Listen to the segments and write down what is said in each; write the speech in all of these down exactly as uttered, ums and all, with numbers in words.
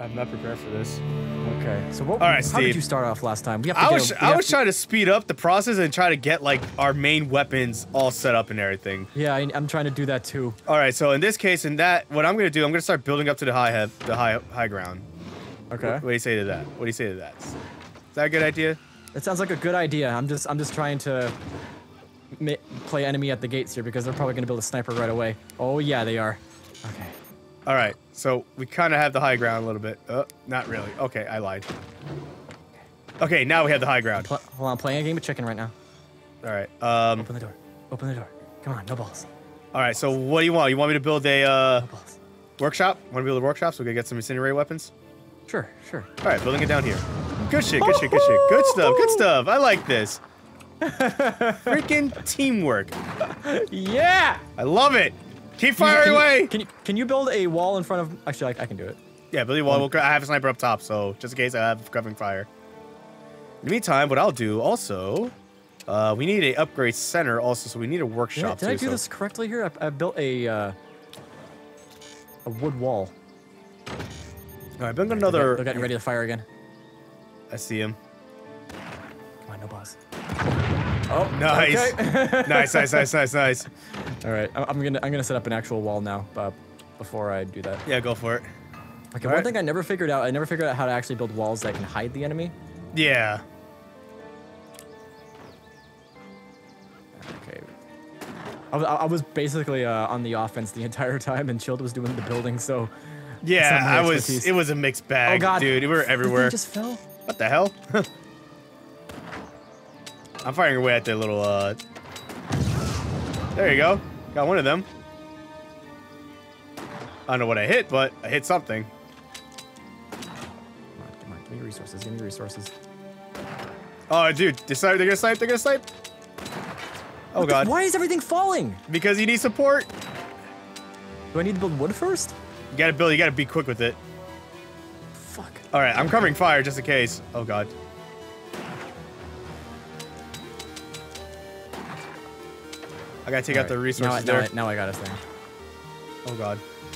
I'm not prepared for this. Okay. So what? All right, how Steve. did you start off last time? We have to I get was a, we I have was to- trying to speed up the process and try to get like our main weapons all set up and everything. Yeah, I, I'm trying to do that too. All right, so in this case, in that, what I'm gonna do, I'm gonna start building up to the high head, the high high ground. Okay. What, what do you say to that? What do you say to that? Is that a good idea? It sounds like a good idea. I'm just I'm just trying to ma play enemy at the gates here because they're probably gonna build a sniper right away. Oh yeah, they are. Okay. All right, so we kind of have the high ground a little bit. Uh, not really. Okay, I lied. Okay, now we have the high ground. Pl hold on, I'm playing a game of chicken right now. All right. Um. Open the door. Open the door. Come on, no balls. All right. So what do you want? You want me to build a uh, No balls. workshop? Want to build a workshop so we can get some incendiary weapons? Sure, sure. All right, building it down here. Good shit. Good shit. Good shit. Good stuff. Good stuff. I like this. Freaking teamwork. Yeah! I love it. Keep firing can you, away. Can you can you build a wall in front of? Actually, I, I can do it. Yeah, Billy Wall. I have a sniper up top, so just in case I have covering fire. In the meantime, what I'll do also, uh, we need a upgrade center also, so we need a Did, I, workshop did too. I do so. this correctly here? I, I built a uh, a wood wall. All right, building another. They're getting ready to fire again. I see him. Come on, no balls. Oh, Nice. okay. nice, nice, nice, nice, nice. All right, I- I'm gonna I'm gonna set up an actual wall now. Uh, before I do that. Yeah, go for it. Okay, All one right. thing I never figured out. I never figured out how to actually build walls that can hide the enemy. Yeah. Okay. I was, I was basically uh, on the offense the entire time, and Shield was doing the building. So. Yeah, It's not my I was. expertise. It was a mixed bag, Oh God, dude. We were The thing everywhere. just fell. What the hell? I'm firing away at the little. uh... There you go. Got one of them. I don't know what I hit, but I hit something. Come on, come on, give me resources. Give me resources. Oh, dude, they snipe, they're gonna snipe. They're gonna snipe. Oh God! Why is everything falling? Because you need support. Do I need to build wood first? You gotta build. You gotta be quick with it. Fuck. All right, I'm covering fire just in case. Oh God. I gotta take All out the right, resources now I, there. Now I, now I got a thing. Oh God.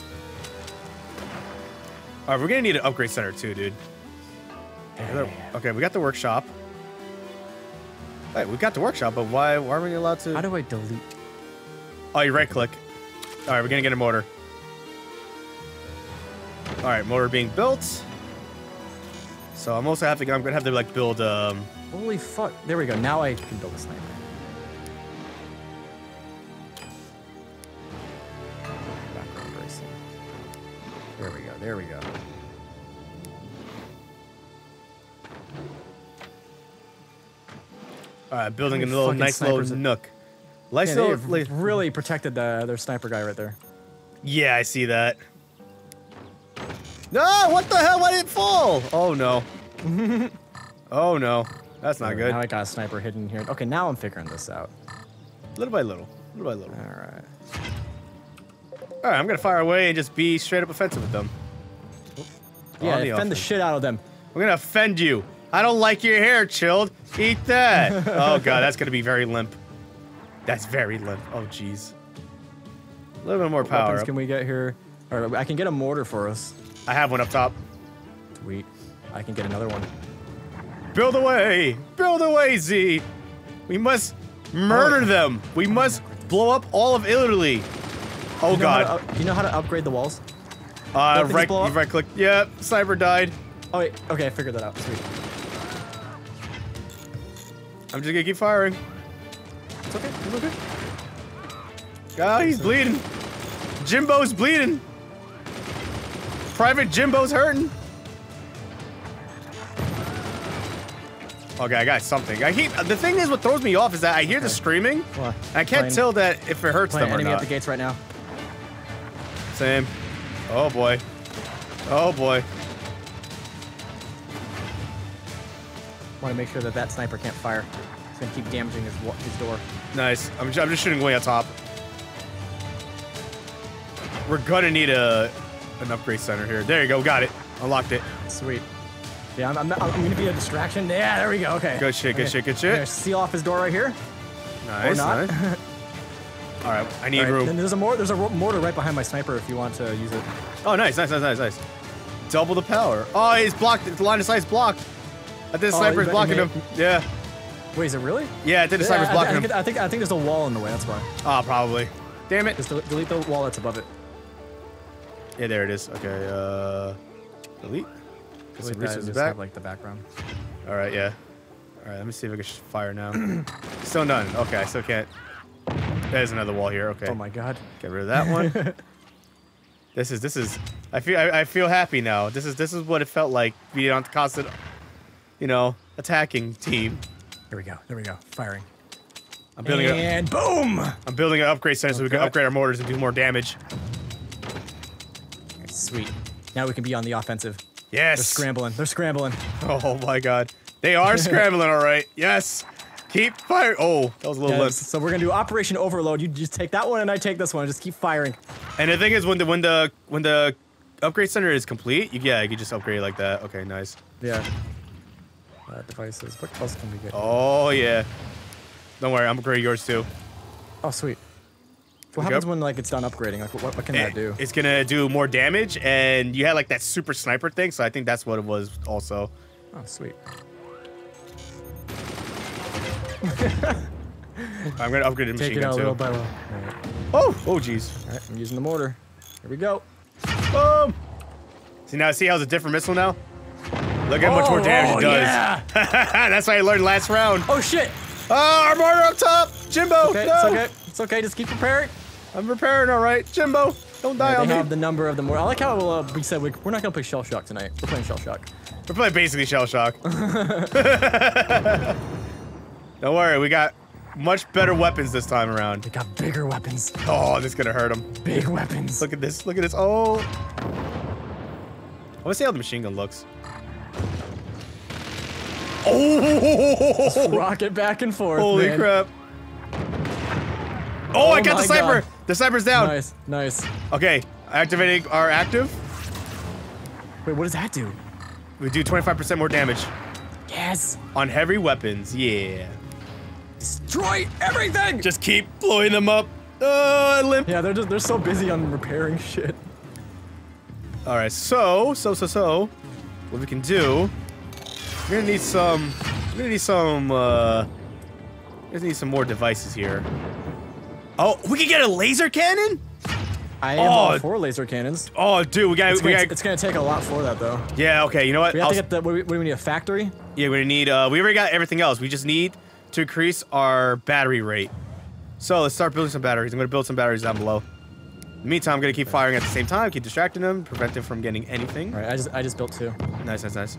All right, we're gonna need an upgrade center too, dude. Yeah. Okay, we got the workshop. Wait, we got the workshop, but why, why are we allowed to? How do I delete? Oh, you right click. All right, we're gonna get a motor. All right, motor being built. So I'm also have to. I'm gonna have to like build. Um. Holy fuck. There we go. Now I can build a sniper. Background bracing. There we go. There we go. All right, building a many little fucking nice little snipers are- nook. Nice Yeah, little. they've like- really protected the, their sniper guy right there. Yeah, I see that. No, what the hell? Why did it fall? Oh no. Oh no, that's not good. Now I got a sniper hidden here. Okay, now I'm figuring this out. Little by little, little by little. All right. All right, I'm gonna fire away and just be straight up offensive with them. Yeah, On the defend the offense. shit out of them. I'm gonna offend you. I don't like your hair, Chilled. Eat that. Oh god, that's gonna be very limp. That's very limp. Oh jeez. A little bit more What power. weapons Up. can we get here? Or I can get a mortar for us. I have one up top. Sweet. I can get another one. Build away! Build away, Z! We must murder Oh. them! We must blow up all of Italy! Oh You know how god. to up- do you know how to upgrade the walls? Uh, Don't think right, it's blow up? right click. Yep, Cyber died. Oh wait, okay, I figured that out. Sweet. I'm just gonna keep firing. It's okay. It's okay. Ah, he's bleeding. Jimbo's bleeding. Private Jimbo's hurting. Okay, I got something. I keep. The thing is, what throws me off is that I hear the screaming. Well, I can't playing- tell that if it hurts Playing them or enemy not. at the gates right now. Same. Oh boy. Oh boy. Want to make sure that that sniper can't fire. He's gonna keep damaging his wa- his door. Nice. I'm, ju- I'm just shooting way on top. We're gonna need a an upgrade center here. There you go. Got it. Unlocked it. Sweet. Yeah, I'm, I'm, I'm gonna be a distraction. Yeah, there we go. Okay. Good shit. Good Okay. shit. Good I'm gonna shit. seal off his door right here. Nice. not. Nice. All right. I need All right, room. Then there's a mor there's a ro- mortar right behind my sniper if you want to use it. Oh, nice, nice, nice, nice, nice. double the power. Oh, he's blocked. The line of sight's blocked. I think the Oh, sniper's you blocking bet him. he Yeah. Wait, is it really? Yeah, I think the Yeah, sniper's I, blocking I, him. think, I think I think there's a wall in the way. That's why. Oh, probably. Damn it. Just del delete the wall that's above it. Yeah, there it is. Okay, uh... Delete. Get some Delete that and resources just back. have like the background. Alright, yeah. Alright, let me see if I can sh fire now. Still none. Okay, I still can't. There's another wall here. Okay. Oh my god. Get rid of that one. This is, this is... I feel, I, I feel happy now. This is, this is what it felt like being on the constant, you know, attacking team. Here we go. There we go. Firing. I'm building and boom! a, I'm building an upgrade center so we can Okay. upgrade our mortars and do more damage. Sweet. Now we can be on the offensive. Yes. They're scrambling. They're scrambling. Oh my god. They are scrambling, all right. Yes. Keep firing. Oh, that was a little Yeah, limp. so we're gonna do Operation Overload. You just take that one and I take this one. Just keep firing. And the thing is, when the when the when the upgrade center is complete, you, yeah, you can just upgrade it like that. Okay, nice. Yeah. Uh, devices. What else can we get? Oh yeah. Don't worry, I'm upgrading yours too. Oh, sweet. What Look happens up. when like it's done upgrading? Like, what, what can that It- do? It's gonna do more damage, and you had like that super sniper thing, so I think that's what it was also. Oh, sweet. I'm gonna upgrade the machine Take it out gun little too. by little. All right. Oh, oh jeez. All right, I'm using the mortar. Here we go. Boom. See now, see how it's a different missile now? Look at how much more damage it oh, does. Yeah. That's what I learned last round. Oh shit. Oh, our mortar up top! Jimbo, Okay, no! it's okay. It's okay. Just keep preparing. I'm repairing, all right. Jimbo, don't die Yeah, on they me. have the number of the mortar. I like how uh, we said we, we're not gonna play Shell Shock tonight. We're playing Shell Shock. We're playing basically Shell Shock. Don't worry, we got much better weapons this time around. We got bigger weapons. Oh, this is gonna hurt him. Big weapons. Look at this, look at this. Oh. I wanna see how the machine gun looks. Oh! Rocket back and forth. Holy man. crap. Oh, I Oh got the my sniper! God. The sniper's down. Nice, nice. Okay, activating our active. Wait, what does that do? We do twenty-five percent more damage Yes. on heavy weapons. Yeah. Destroy everything. Just keep blowing them up. Uh, limp. Yeah, they're just they're so busy on repairing shit. All right, so, so, so, so, what we can do, we're gonna need some, we're gonna need some, uh, we're gonna need some more devices here. Oh, we can get a laser cannon? I am Oh. all for laser cannons. Oh, dude, we got, It's we gonna, got, it's gonna take a lot for that though. yeah, okay, you know what? We have I'll- to get the. What do we, what do we need? A factory? yeah, we're gonna need, uh, we already got everything else. We just need to increase our battery rate. So let's start building some batteries. I'm gonna build some batteries down below. In the meantime, I'm gonna keep firing at the same time, keep distracting them, prevent them from getting anything. All right, I just I just built two. Nice, nice, nice.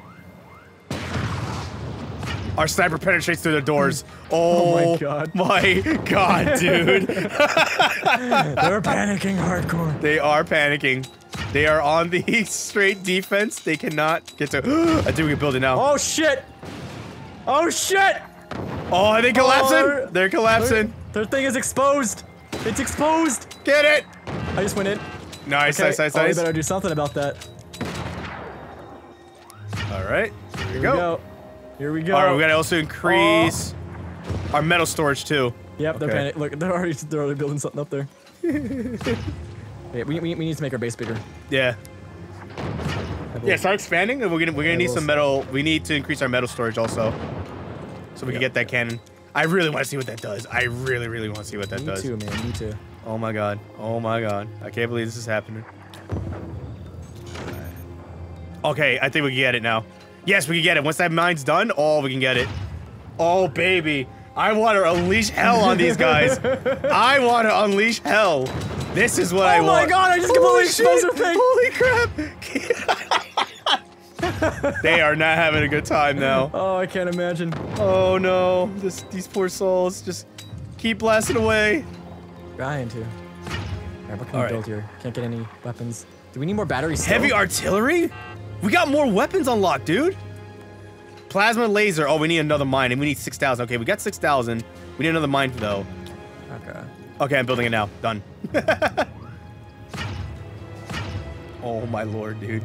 Our sniper penetrates through the doors. Oh, my God. My God, dude. They're panicking hardcore. They are panicking. They are on the straight defense. They cannot get to. I think we can build it now. Oh shit! Oh shit! Oh, are they collapsing? Oh, They're collapsing. Their thing is exposed. It's exposed. Get it. I just went in. Nice, Okay. nice, nice, Oh, we nice. better do something about that. All right. Here we Here go. we go. Here we go. All right, we gotta also increase our metal storage too. Yep, they're Okay. panic. Look, they're already they're already building something up there. Yeah, we, we, we need to make our base bigger. Yeah. Yeah, start expanding, and we're gonna we're gonna Yeah, need we'll some s- metal. We need to increase our metal storage also, so we can Yeah. get that cannon. I really want to see what that does. I really, really want to see what that Me does. too, man. Me too. Oh my god. Oh my god. I can't believe this is happening. Okay, I think we can get it now. Yes, we can get it. Once that mine's done, oh, we can get it. Oh, baby. I want to unleash hell on these guys. I want to unleash hell. This is what I Oh want. my god! I just completely Holy exposed their shit. thing. Holy crap. They are not having a good time now. Oh, I can't imagine. Oh no. This, these poor souls just keep blasting away. Trying to. Alright, what can All we right. build here? Can't get any weapons. Do we need more batteries? still? Heavy artillery? We got more weapons unlocked, dude. Plasma laser. Oh, we need another mine, and we need six thousand. Okay, we got six thousand. We need another mine, though. Okay. Okay, I'm building it now. Done. Oh, my lord, dude.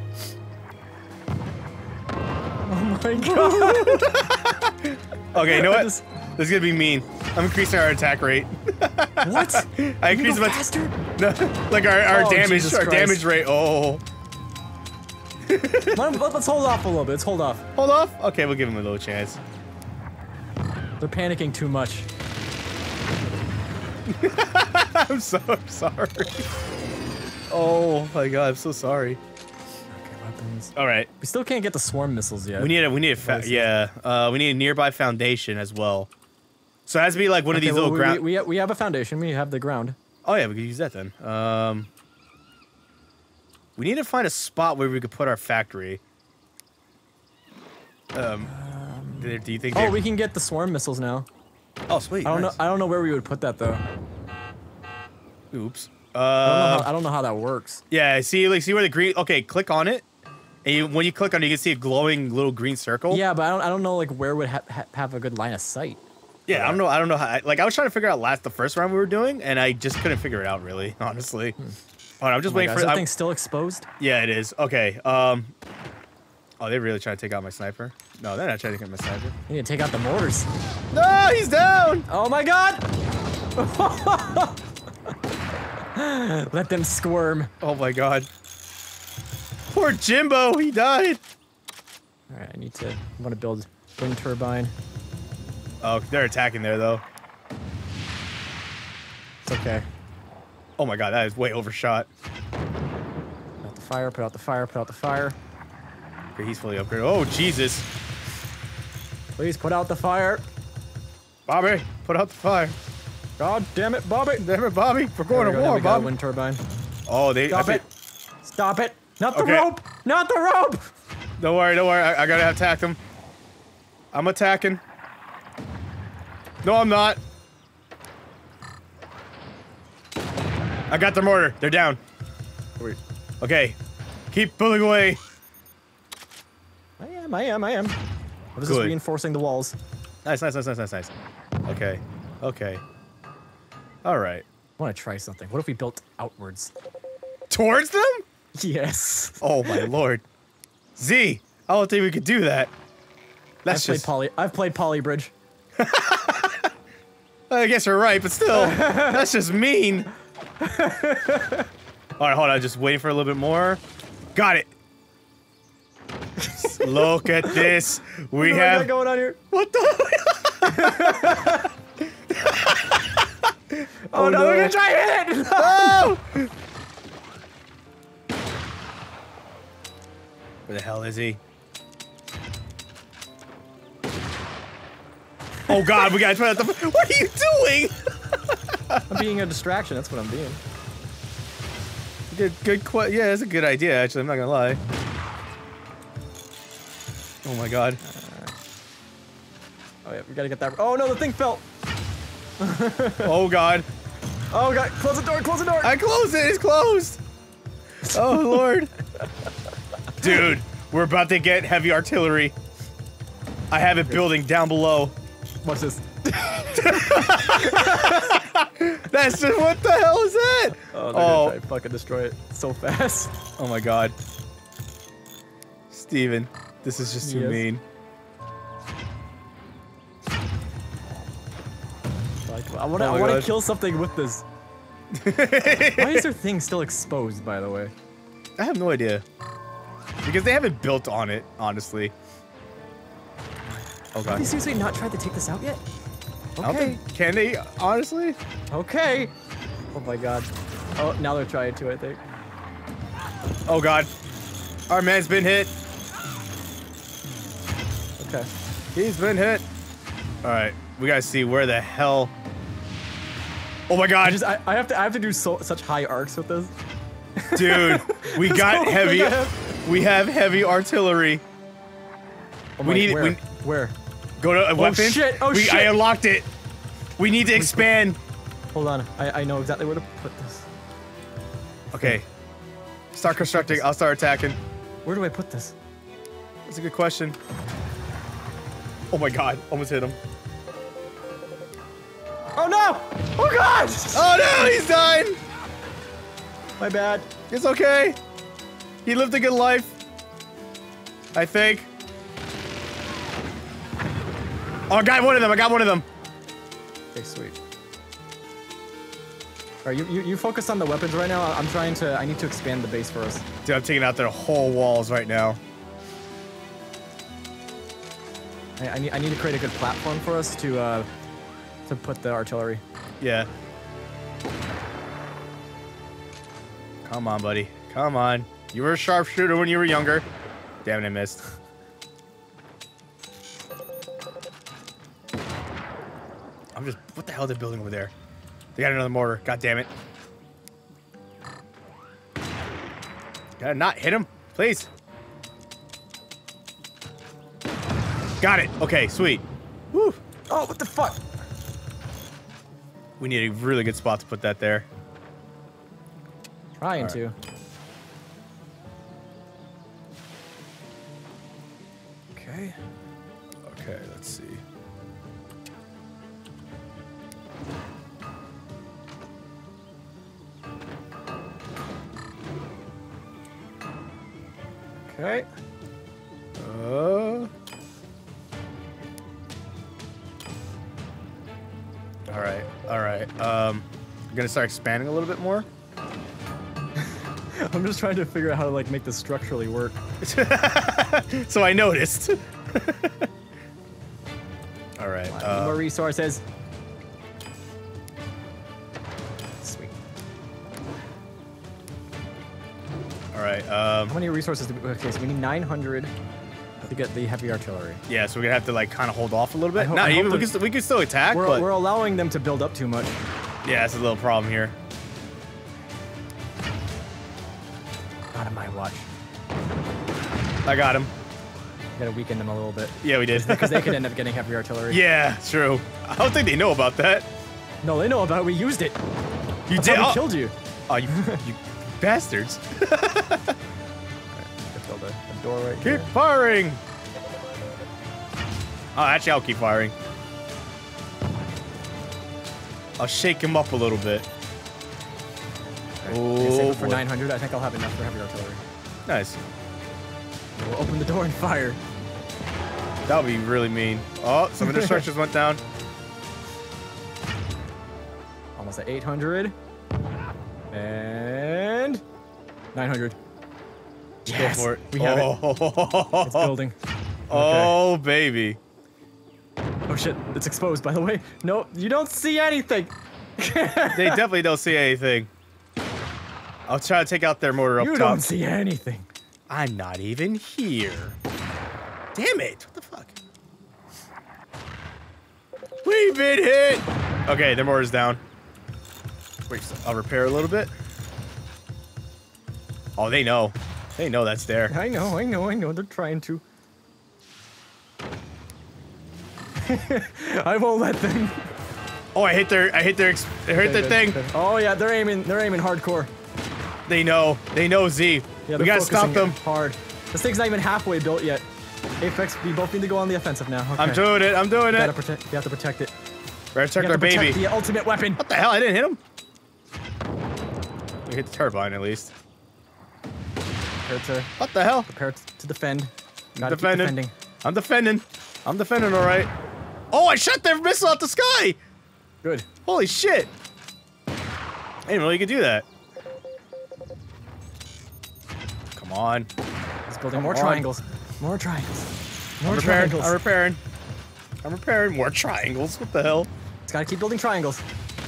Oh my god. Okay, you know what? Just- This is gonna be mean. I'm increasing our attack rate. What? I You increased go my faster? no, like our, our Oh, damage, Jesus our Christ. damage rate. Oh. Let, let's hold off a little bit. Let's hold off. Hold off? Okay, we'll give him a little chance. They're panicking too much. I'm so sorry. Oh my god, I'm so sorry. Okay, weapons. All right. We still can't get the swarm missiles yet. We need a we need a fa yeah. Uh, we need a nearby foundation as well. So it has to be like one okay, of these well, little we, ground. we, we, we have a foundation. We have the ground. Oh yeah, we could use that then. Um, we need to find a spot where we could put our factory. Um, do do you think? Oh, they're- we can get the swarm missiles now. Oh sweet. I don't nice. know. I don't know where we would put that though. Oops. I don't, know Uh, how, I don't know how that works. yeah. See, like, see where the green. Okay, click on it, and you, when you click on it, you can see a glowing little green circle. Yeah, but I don't. I don't know like where would ha ha have a good line of sight. Yeah, I don't know. I don't know how. I, like, I was trying to figure out last the first round we were doing, and I just couldn't figure it out really, honestly. Hmm. Hold on, I'm just Oh my waiting God, for. is that I'm- thing still exposed? Yeah, it is. Okay. Um. Oh, they're really trying to take out my sniper. No, they're not trying to take out my sniper. You need to take out the mortars. No, he's down. Oh my God! Let them squirm. Oh my god. Poor Jimbo, he died. All right, I need to. I want to build wind turbine. Oh, they're attacking there though. It's okay. Oh my god, that is way overshot. Put out the fire. Put out the fire. Put out the fire. Okay, he's fully upgraded. Oh Jesus, Please put out the fire. Bobby, put out the fire. God damn it, Bobby! Damn it, Bobby, we're going There to we go, now war, we got a Bobby. wind turbine. Oh, they. Stop I it! think- Stop it! Not the Okay. rope! Not the rope! Don't worry, don't worry. I, I gotta attack them. I'm attacking. No, I'm not. I got their mortar. They're down. Wait. Okay, keep pulling away. I am. I am. I am. I was just Good. reinforcing the walls. Nice, nice, nice, nice, nice, nice. Okay, okay. All right. I want to try something. What if we built outwards? Towards them? Yes. Oh my lord. Z, I don't think we could do that. That's I've played just. poly. I've played Polybridge. I guess you're right, but still, that's just mean. All right, hold on. Just waiting for a little bit more. Got it. Look at this. We What do I have. got going on here? What the? Oh, no, no. we're gonna try and hit it! Oh! Where the hell is he? Oh God, we gotta try that. The what are you doing? I'm being a distraction. That's what I'm being. Good, good. Qu yeah, that's a good idea. Actually, I'm not gonna lie. Oh my God. Oh yeah, we gotta get that. Oh no, the thing fell. Oh God. Oh God, close the door. Close the door. I closed it. It's closed. Oh Lord. Dude, we're about to get heavy artillery. I have it building down below. Watch this. That's just what the hell is that? Oh, they're Oh. gonna try to fucking destroy it so fast. Oh my God. Steven, this is just too Yes. mean. Like, I wanna, Oh I my wanna God. kill something with this. Why is their thing still exposed, by the way? I have no idea. Because they haven't built on it, honestly. Oh Have God. you seriously not tried to take this out yet? I don't Okay. think, can they, honestly? Okay. Oh my God. Oh, now they're trying to, I think. Oh God. Our man's been hit. Okay. He's been hit. All right, we gotta see where the hell. Oh my I God, just, I, I have to, I have to do so, such high arcs with this. dude, we That's got the whole heavy. thing I have. We have heavy artillery. Oh We my- need- where? we- Where? Go to a weapon. shit, oh we, I shit. unlocked it. We need to expand. Hold on. I, I know exactly where to put this. Okay. Start constructing. I'll start attacking. Where do I put this? That's a good question. Oh my God, almost hit him. Oh no! Oh God! Oh no, he's dying. My bad. It's okay. He lived a good life. I think. Oh, I got one of them. I got one of them. Okay, sweet. Alright, you, you you focus on the weapons right now. I'm trying to. I need to expand the base for us. Dude, I'm taking out their whole walls right now. I, I need I need to create a good platform for us to uh to put the artillery. Yeah. Come on, buddy. Come on. You were a sharpshooter when you were younger. Damn it, I missed. I'm just... What the hell are they building over there? They got another mortar. God damn it. Gotta not hit him, please. Got it. Okay, sweet. Woo. Oh, what the fuck? We need a really good spot to put that there. Trying right. to. Okay. Okay, let's see. Okay. Uh. All right, all right. Um, I'm gonna start expanding a little bit more. I'm just trying to figure out how to like make this structurally work. So I noticed. All right. Uh, More resources. Sweet. all right. Um, How many resources do we? Okay, so we need nine hundred to get the heavy artillery. yeah, so we're gonna have to like kind of hold off a little I bit. hope- Not I hope even. We the- can, st we can still attack, We're, but we're allowing them to build up too much. yeah, it's a little problem here. Out of my watch. I got him. We gotta weaken them a little bit. Yeah, we did. Because they could end up getting heavy artillery. Yeah, true. I don't think they know about that. No, they know about it. We used it. You That's did. how we Oh, killed you. oh, you, you bastards! Alright, let's build a, a door right Keep here. firing. Oh, actually, I'll keep firing. I'll shake him up a little bit. Right, we're gonna save Oh, it for boy. nine hundred. I think I'll have enough for heavy artillery. Nice. We'll open the door and fire. That would be really mean. Oh, some of the structures went down. Almost at eight hundred. And nine hundred. Yes, Go for it. we have it. oh. It's building. Oh, baby. Oh shit, it's exposed by the way. No, you don't see anything. They definitely don't see anything. I'll try to take out their mortar up You top. don't see anything. I'm not even here. Damn it. What the fuck? We've been hit. Okay, their mortar's down. Wait, I'll repair a little bit. Oh, they know. They know that's there. I know, I know, I know. They're trying to. I won't let them. Oh, I hit their, I hit their, ex I hit their thing. Oh yeah, they're aiming. They're aiming hardcore. They know. They know Z. Yeah, we they're gotta stop focusing them. hard. This thing's not even halfway built yet. Apex, we both need to go on the offensive now. Okay. I'm doing it. I'm doing You it. gotta protect. You have to protect it. Better protect You our have to protect baby. the ultimate weapon. What the hell? I didn't hit him. We hit the turbine at least. Prepare to What the hell? prepare to defend. Gotta keep Defending. defending. I'm defending. I'm defending, all right. Oh, I shot their missile out the sky. Good. Holy shit. I didn't know you could do that. Come on. He's building Come more on. triangles. More triangles. More I'm repairing. triangles. I'm repairing. I'm repairing. More triangles. What the hell? It's gotta keep building triangles.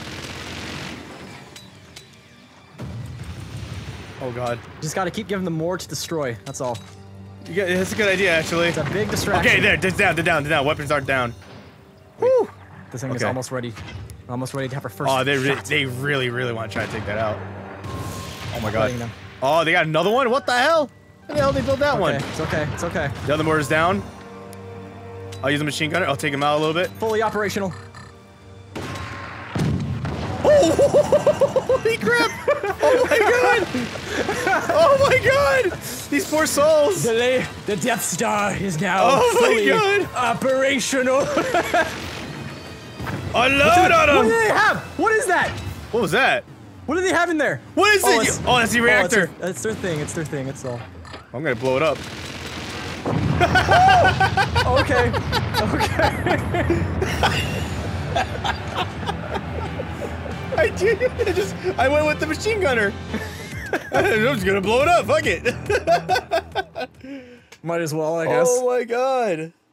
Oh god. Just gotta keep giving them more to destroy. That's all. You got, that's a good idea, actually. It's a big distraction. Okay, there. They're down. They're down. They're down. Weapons aren't down. Woo. This thing is Okay. almost ready. Almost ready to have our first Oh, they re shot. they really really want to try to take that out. Oh my god. Letting them. Oh, they got another one. What the hell? How the hell did they build that one? Okay, it's okay. It's okay. The other mortar's down. I'll use a machine gunner. I'll take him out a little bit. Fully operational. Holy crap! Oh my god! Oh my god! These poor souls! The, the Death Star is now Oh my fully God. operational. Unload on What do him! they have? What is that? What was that? What do they have in there? What is Oh, it? it's- Oh, that's the Oh, it's, reactor. their, it's their thing. It's their thing. It's all. I'm gonna blow it up. Okay. Okay. I did. I just. I went with the machine gunner. I'm just gonna blow it up. Fuck it. Might as well, I guess. Oh my god.